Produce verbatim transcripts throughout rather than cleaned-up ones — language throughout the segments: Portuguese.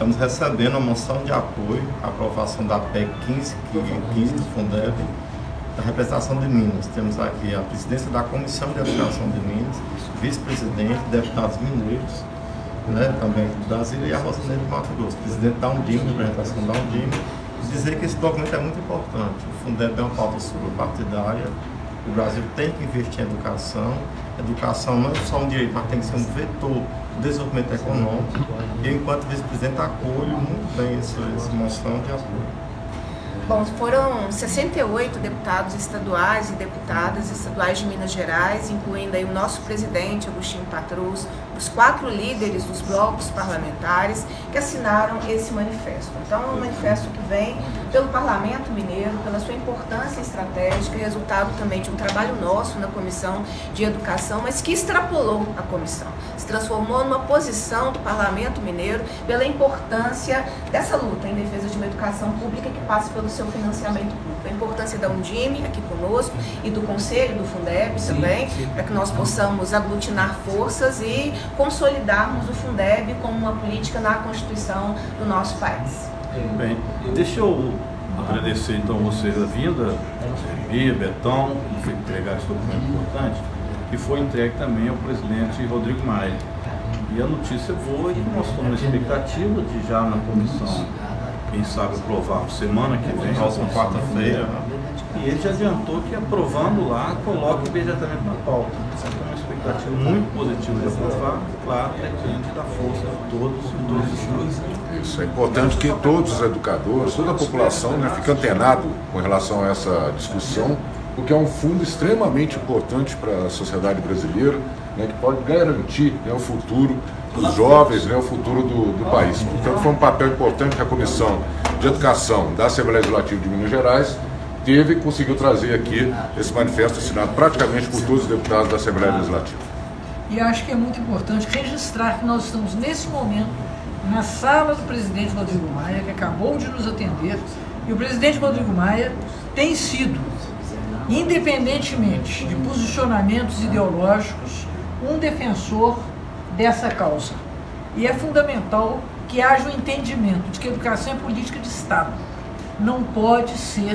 Estamos recebendo a moção de apoio à aprovação da P E C quinze quinze do Fundeb, da representação de Minas. Temos aqui a presidência da Comissão de Educação de Minas, vice-presidente, deputados mineiros, né, também do Brasil, e a Rosaneide de Mato Grosso, presidente da Undime, representação da Undime. Dizer que esse documento é muito importante. O Fundeb é uma pauta subpartidária. O Brasil tem que investir em educação. Educação não é só um direito, mas tem que ser um vetor do desenvolvimento econômico. E eu, enquanto vice-presidente, acolho muito bem essa, essa moção de apoio. Bom, foram sessenta e oito deputados estaduais e deputadas estaduais de Minas Gerais, incluindo aí o nosso presidente, Agostinho Patrus, os quatro líderes dos blocos parlamentares que assinaram esse manifesto. Então, é um manifesto que vem pelo Parlamento Mineiro, pela sua importância estratégica, resultado também de um trabalho nosso na Comissão de Educação, mas que extrapolou a comissão, se transformou numa posição do Parlamento Mineiro pela importância dessa luta em defesa de uma educação pública que passe pelo seu financiamento público. A importância da Undime aqui conosco e do Conselho do Fundeb também, para que nós possamos aglutinar forças e consolidarmos o Fundeb como uma política na Constituição do nosso país. Bem, deixa eu agradecer então vocês a vinda, Bia, Betão, que entregar esse documento importante, que foi entregue também ao presidente Rodrigo Maia. E a notícia boa é que nós estamos na expectativa de já na comissão, quem sabe aprovar semana que vem, Próxima quarta-feira. E ele já adiantou que aprovando lá, coloca imediatamente na pauta. Então é uma expectativa muito positiva de aprovar, claro, depende da força de todos e todos os estados. Isso é importante que todos os educadores, toda a população, né, fique antenado com relação a essa discussão, porque é um fundo extremamente importante para a sociedade brasileira, né, que pode garantir, né, o futuro dos jovens, né, o futuro do, do país. Portanto, foi um papel importante que a Comissão de Educação da Assembleia Legislativa de Minas Gerais teve e conseguiu trazer aqui esse manifesto assinado praticamente por todos os deputados da Assembleia Legislativa. E acho que é muito importante registrar que nós estamos nesse momento na sala do presidente Rodrigo Maia, que acabou de nos atender, e o presidente Rodrigo Maia tem sido, independentemente de posicionamentos ideológicos, um defensor dessa causa. E é fundamental que haja o entendimento de que a educação é política de Estado. Não pode ser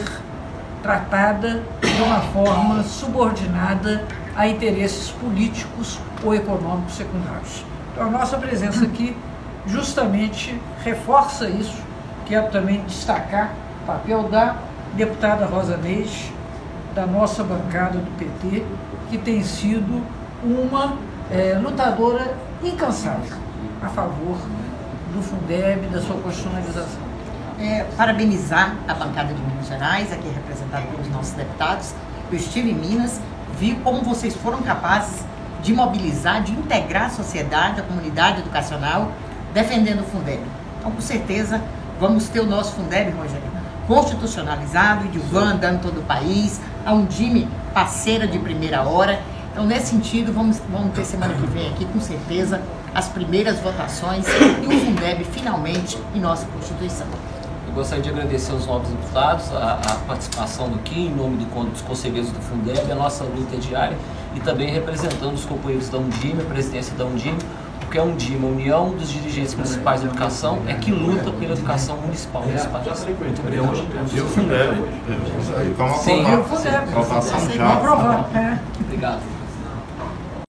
tratada de uma forma subordinada a interesses políticos ou econômicos secundários. Então, a nossa presença aqui justamente reforça isso. Quero também destacar o papel da deputada Rosaneide, da nossa bancada do P T, que tem sido uma é, lutadora incansável a favor do Fundeb, da sua constitucionalização. É, parabenizar a bancada de Minas Gerais, aqui representada pelos nossos deputados. Eu estive em Minas, vi como vocês foram capazes de mobilizar, de integrar a sociedade, a comunidade educacional, defendendo o Fundeb. Então, com certeza, vamos ter o nosso Fundeb, Rogério, constitucionalizado, Edilvan andando todo o país, a Undime parceira de primeira hora. Então, nesse sentido, vamos, vamos ter semana que vem aqui, com certeza, as primeiras votações e o Fundeb finalmente em nossa Constituição. Eu gostaria de agradecer aos novos deputados, a, a participação do Kim, em nome do, dos conselheiros do Fundeb, a nossa luta diária, e também representando os companheiros da Undime, a presidência da Undime, porque a Undime, a União dos Dirigentes Municipais de Educação, é que luta pela educação municipal nesse país. Muito obrigado. E o Fundeb. Vamos Sim, aprovar. Aprovação já. Vamos aprovar. É. Obrigado.